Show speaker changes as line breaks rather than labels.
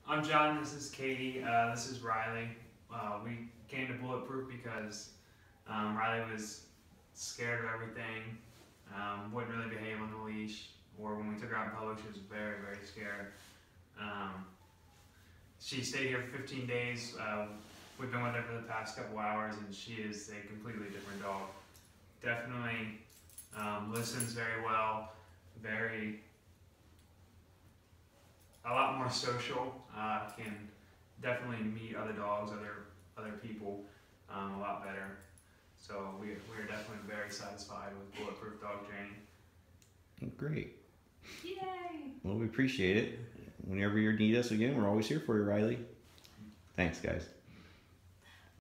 I'm John, this is Katie, this is Riley. We came to Bulletproof because Riley was scared of everything, wouldn't really behave on the leash, or when we took her out in public she was very, very scared. She stayed here for 15 days. We've been with her for the past couple hours and she is a completely different dog. Definitely listens very well, a lot more social, can definitely meet other dogs, other people a lot better. So we're definitely very satisfied with Bulletproof Dog Training.
Great.
Yay!
Well, we appreciate it. Whenever you need us again, we're always here for you, Riley. Thanks, guys.